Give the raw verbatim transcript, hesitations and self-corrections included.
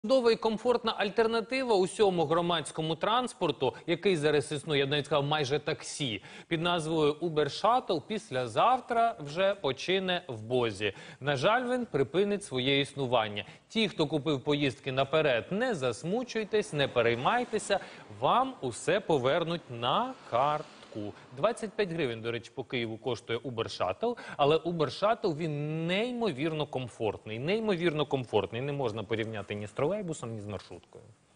Чудова і комфортна альтернатива усьому громадському транспорту, який зараз існує, я б навіть сказав, майже таксі, під назвою Uber Shuttle, післязавтра вже почине в Бозі. На жаль, він припинить своє існування. Ті, хто купив поїздки наперед, не засмучуйтесь, не переймайтеся, вам усе повернуть на карту. двадцять п'ять гривень, до речі, по Києву коштує Uber Shuttle, але Uber Shuttle, він неймовірно комфортний, неймовірно комфортний, не можна порівняти ні з тролейбусом, ні з маршруткою.